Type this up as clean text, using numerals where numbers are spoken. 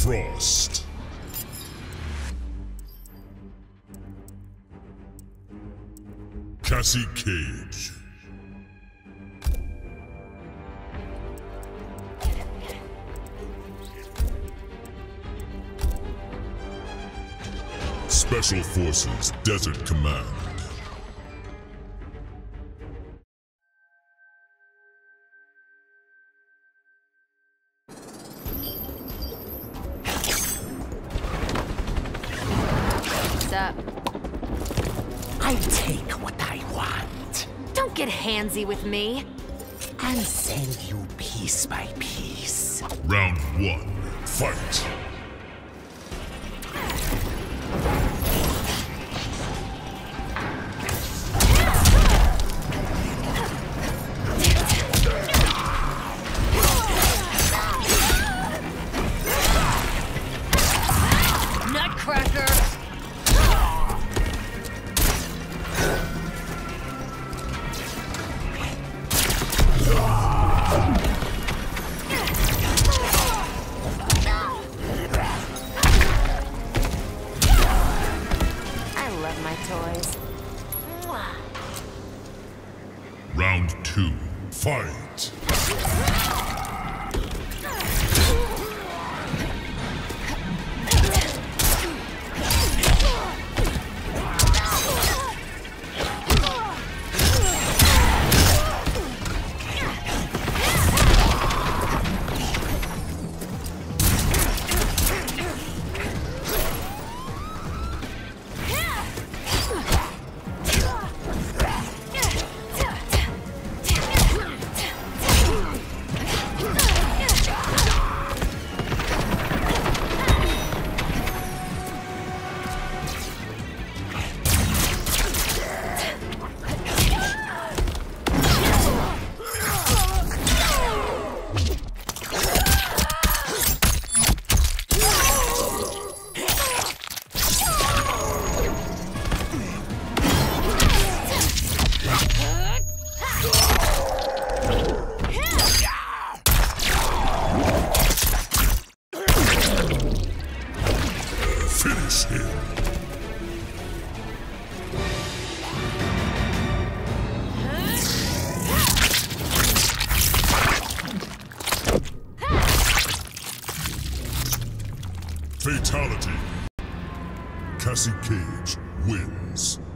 Frost. Cassie Cage. Special Forces Desert Command. What's up? I take what I want. Don't get handsy with me. And send you piece by piece. Round 1. Fight! Nutcracker! I love my toys. Round 2. Fight! Finish him! Fatality. Cassie Cage wins.